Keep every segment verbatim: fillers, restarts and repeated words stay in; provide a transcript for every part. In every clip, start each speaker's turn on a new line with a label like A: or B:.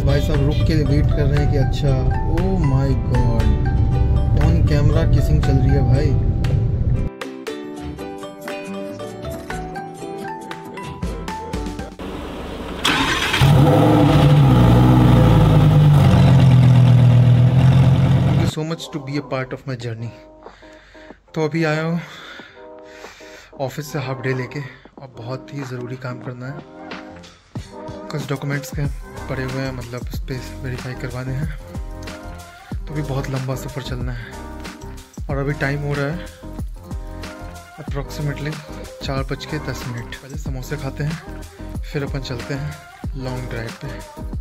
A: भाई साहब रुक के वेट कर रहे हैं कि अच्छा, oh my god, on camera kissing चल रही है भाई। Thank you so much to be a part of my journey. तो अभी आया हूँ ऑफिस से हाफ डे लेके, और बहुत ही ज़रूरी काम करना है। कुछ डॉक्यूमेंट्स के पड़े हुए हैं, मतलब स्पेस वेरीफाई करवाने हैं। तो भी बहुत लंबा सफ़र चलना है, और अभी टाइम हो रहा है अप्रॉक्सीमेटली चार बज के दस मिनट। पहले समोसे खाते हैं, फिर अपन चलते हैं लॉन्ग ड्राइव पे।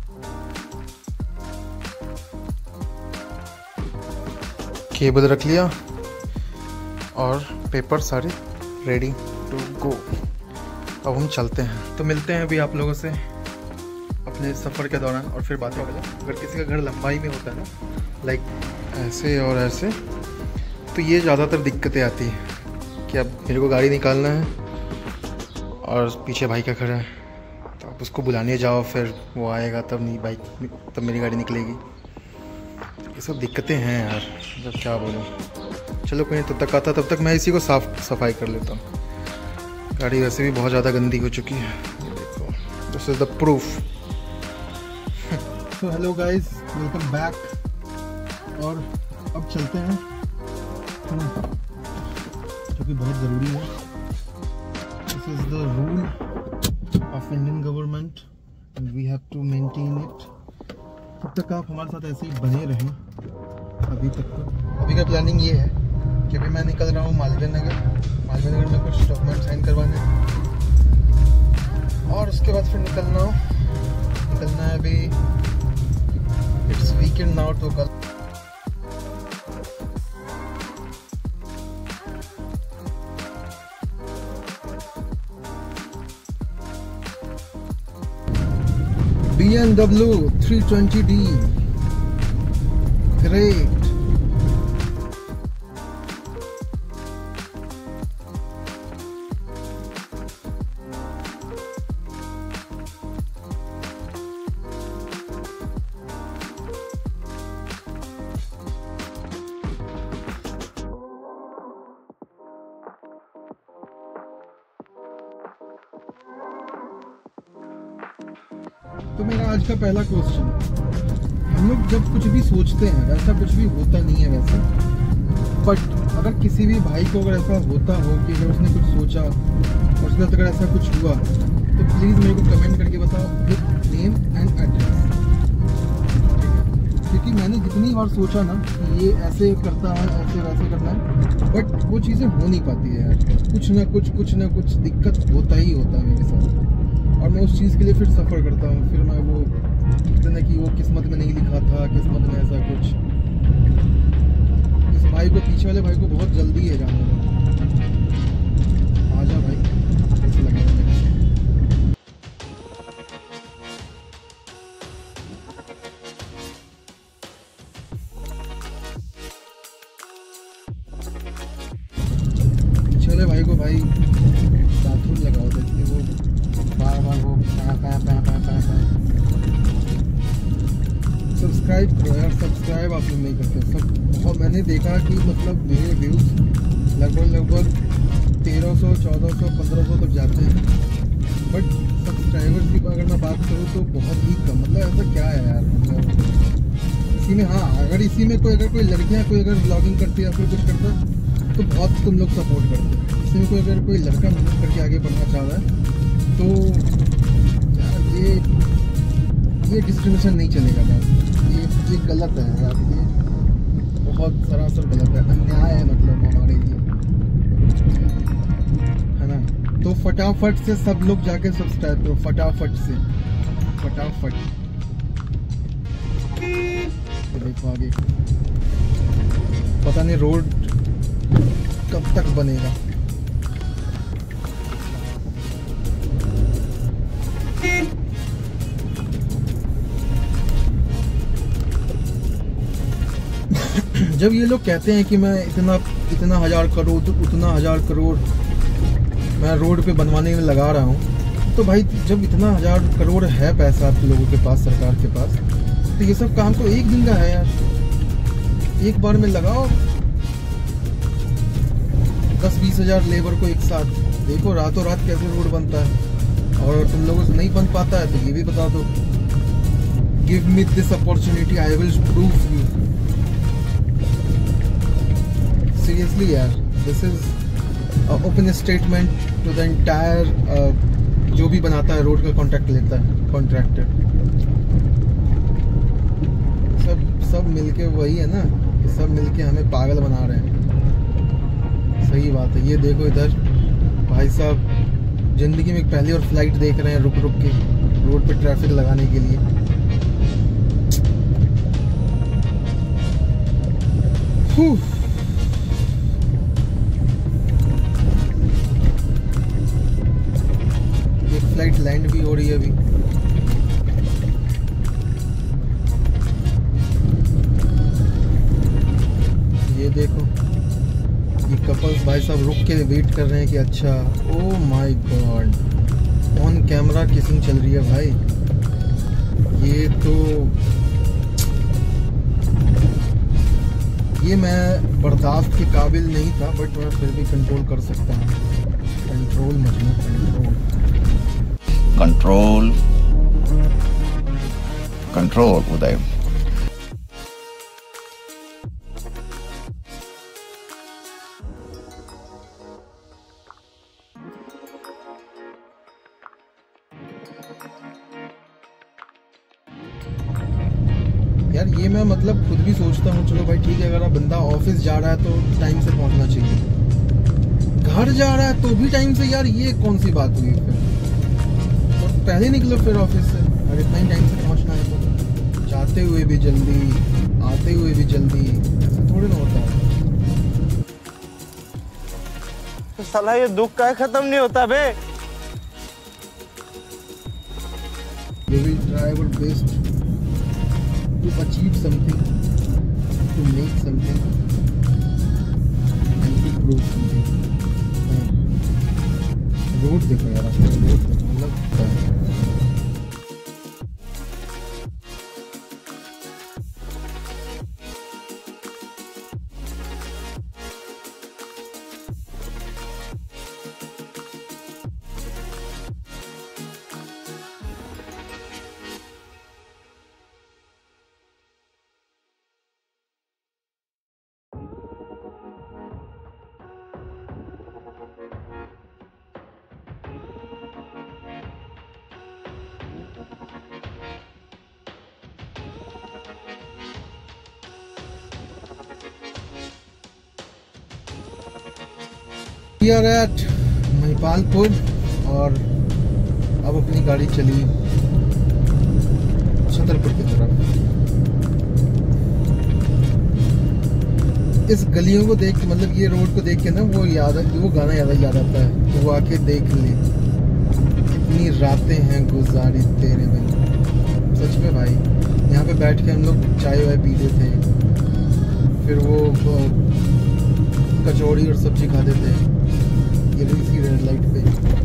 A: केबल रख लिया और पेपर सारे रेडी टू गो। अब हम चलते हैं। तो मिलते हैं अभी आप लोगों से अपने सफ़र के दौरान, और फिर बातें करें। अगर किसी का घर लंबाई में होता है ना, लाइक ऐसे और ऐसे, तो ये ज़्यादातर दिक्कतें आती हैं कि अब मेरे को गाड़ी निकालना है और पीछे भाई का खड़ा है, तो आप उसको बुलाने जाओ, फिर वो आएगा तब नहीं बाइक, तब मेरी गाड़ी निकलेगी। ये सब दिक्कतें हैं यार, मतलब क्या बोलूँ। चलो कोई तब तक आता, तब तक मैं इसी को साफ सफाई कर लेता हूँ। गाड़ी वैसे भी बहुत ज़्यादा गंदी हो चुकी है, ये देखो, दिस इज़ द प्रूफ। तो हेलो गाइस, वेलकम बैक। और अब चलते हैं, है ना, जो कि बहुत ज़रूरी है। This is the rule of Indian government and we have to maintain it. तब तक आप हमारे साथ ऐसे ही बने रहें। अभी तक तो अभी का प्लानिंग ये है कि अभी मैं निकल रहा हूँ मालवीय नगर। मालवीय नगर में कुछ डॉक्यूमेंट साइन करवाने हैं, और उसके बाद फिर निकलना हो निकलना है अभी। इट्स वीकेंड नाउ, तो कल B M W three twenty D, great. तो मेरा आज का पहला क्वेश्चन, हम लोग जब कुछ भी सोचते हैं वैसा कुछ भी होता नहीं है वैसे, बट अगर किसी भी भाई को अगर ऐसा होता हो कि अगर उसने कुछ सोचा और उसके साथ अगर ऐसा कुछ हुआ, तो प्लीज़ मेरे को कमेंट करके बताओ विद नेम एंड एड्रेस। क्योंकि मैंने जितनी बार सोचा ना कि ये ऐसे करता है, ऐसे वैसे करना है, बट वो चीज़ें हो नहीं पाती है यार। कुछ ना कुछ कुछ ना कुछ दिक्कत होता ही होता है मेरे साथ, और मैं उस चीज़ के लिए फिर सफ़र करता हूँ। फिर मैं वो कहते ना कि वो किस्मत में नहीं लिखा था, किस्मत में ऐसा कुछ। इस भाई को, पीछे वाले भाई को बहुत जल्दी है जाना। आजा भाई, कैसे लगा मेरे से। पीछे वाले भाई को भाई बाथरूम लगाओ, देखिए वो बार बार वो पा पा पा पा पा पा। सब्सक्राइब करो यार, सब्सक्राइब आप लोग नहीं करते सब। और मैंने देखा कि मतलब मेरे व्यूज़ लगभग लगभग तेरह सौ चौदह सौ पंद्रह सौ तक जाते हैं, बट सब्सक्राइबर्स की अगर मैं बात करूँ तो बहुत ही कम। मतलब ऐसा क्या है यार, मतलब इसी में, हाँ अगर इसी में कोई अगर कोई लड़कियाँ कोई अगर ब्लॉगिंग करती है या फिर कुछ करता है तो बहुत तुम लोग सपोर्ट करते हो। इसी में कोई अगर कोई लड़का मेहनत करके आगे बढ़ना चाह रहा है तो यार ये ये डिस्क्रिमिनेशन नहीं चलेगा यार। ये ये गलत है यार, ये बहुत सरासर गलत है, अन्याय है मतलब हमारे लिए, है ना। तो फटाफट से सब लोग जाके सब्सक्राइब करो, फटाफट से, फटाफट। तो देखो आगे, पता नहीं रोड कब तक बनेगा। जब ये लोग कहते हैं कि मैं इतना इतना हजार करोड़ उतना हजार करोड़ मैं रोड पे बनवाने में लगा रहा हूँ, तो भाई जब इतना हजार करोड़ है पैसा आप लोगों के पास, सरकार के पास, तो ये सब काम तो एक दिन का है यार, एक बार में लगाओ दस बीस हजार लेबर को एक साथ, देखो रातों रात कैसे रोड बनता है। और तुम लोगों से नहीं बन पाता है तो ये भी बता दो, give me this opportunity, I will prove you. Seriously यार, this is open statement to the entire जो भी बनाता है रोड का कॉन्ट्रैक्ट लेता है, कॉन्ट्रैक्टर। सब सब मिलके वही है ना, सब मिलके हमें पागल बना रहे हैं। सही बात है। ये देखो इधर भाई साहब जिंदगी में पहली और फ्लाइट देख रहे हैं रुक रुक के रोड पे ट्रैफिक लगाने के लिए। एक फ्लाइट लैंड भी हो रही है अभी। ये देखो ये कपल्स भाई साहब रुक के वेट कर रहे हैं कि अच्छा, oh my god, on camera kissing चल रही है भाई। ये तो ये मैं बर्दाश्त के काबिल नहीं था, बट मैं फिर भी कंट्रोल कर सकता हूँ। Control Majnu, control
B: control control Uday.
A: यार ये मैं मतलब खुद भी सोचता हूँ, चलो भाई ठीक है, अगर आप बंदा ऑफिस जा रहा है तो टाइम से पहुंचना चाहिए, घर जा रहा है तो भी टाइम से, यार ये कौन सी बात हुई फिर? और तो पहले निकलो फिर ऑफिस से, अगर इतना ही टाइम से पहुंचना है तो जाते हुए भी जल्दी, आते हुए भी जल्दी, ऐसा थोड़ी ना होता है।
C: तो साला ये दुख का खत्म नहीं होता बे।
A: You will try your best to achieve something, to make something, and to prove something. Road देखो यार, रोड देखो, मतलब We are at महिपालपुर और अब अपनी गाड़ी चली छतरपुर की तरफ। इस गलियों को देख के, मतलब ये रोड को देख के ना वो याद है, वो गाना याद याद आता है, तो वो आके देख ले कितनी रातें हैं गुजारी तेरे बिन। सच में भाई, यहाँ पे बैठ के हम लोग चाय वाय पीते थे, फिर वो कचौड़ी और सब्जी खाते थे ये इसी रेड लाइट पे।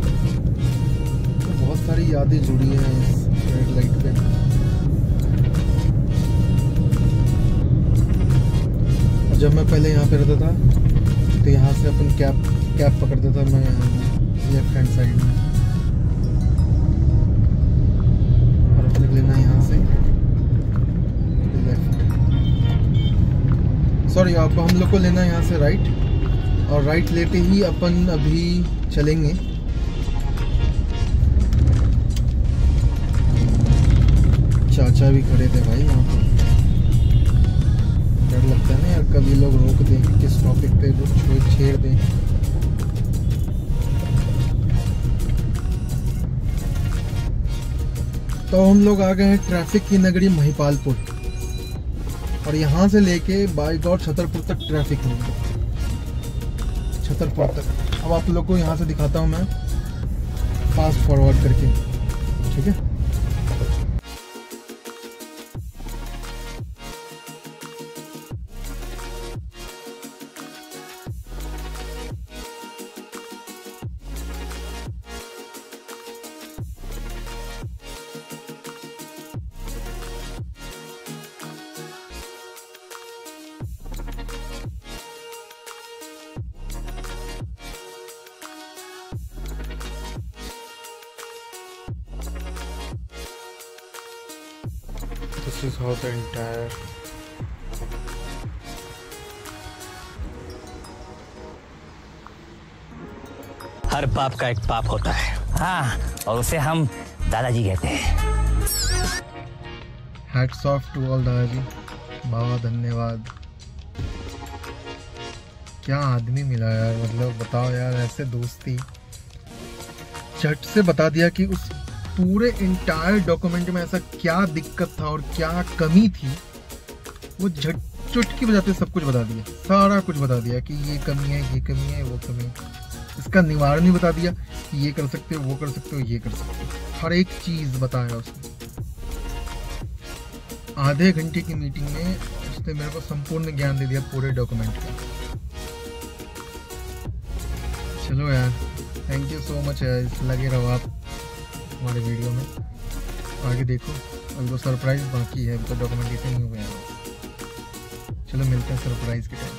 A: तो बहुत सारी यादें जुड़ी हैं इस रेड लाइट पे। और जब मैं पहले यहाँ पे रहता था तो यहाँ से अपन कैब कैब पकड़ता था मैं लेफ्ट हैंड साइड में, और अपने लेना यहाँ से लेफ्ट, सॉरी आपको हम लोग को लेना यहाँ से राइट, और राइट लेते ही अपन अभी चलेंगे चाचा भी खड़े थे भाई यहाँ पर। डर लगता है ना यार, कभी लोग रोक दें, किस टॉपिक पे वो छेड़ दें। तो हम लोग आ गए हैं ट्रैफिक की नगरी महिपालपुर, और यहाँ से लेके बाई गॉड छतरपुर तक ट्रैफिक होगा, छतरपुर तक। अब आप लोग को यहाँ से दिखाता हूँ मैं फास्ट फॉरवर्ड करके, ठीक है। This is how the entire
B: हर पाप का एक पाप होता है। हाँ, और उसे हम दादाजी कहते हैं।
A: हैट्स ऑफ टू ऑल दादाजी, बाबा धन्यवाद। क्या आदमी मिला यार, मतलब बताओ यार, ऐसे दोस्ती झट से बता दिया कि उस पूरे इंटायर डॉक्यूमेंट में ऐसा क्या दिक्कत था और क्या कमी थी, वो झट चुटकी बजाते सब कुछ बता दिया, सारा कुछ बता दिया कि ये कमी है, ये कमी है, वो कमी है, इसका निवारण भी बता दिया कि ये कर सकते हो, वो कर सकते हो, ये कर सकते हो, हर एक चीज बताया उसने। आधे घंटे की मीटिंग में उसने मेरे को संपूर्ण ज्ञान दे दिया पूरे डॉक्यूमेंट का। चलो यार, थैंक यू सो मच यार, लगे रहो आप हमारे वीडियो में, आगे देखो, अभी तो सरप्राइज बाकी है, अभी तो डॉक्यूमेंटेशन नहीं हुआ है। चलो मिलते हैं सरप्राइज के टाइम।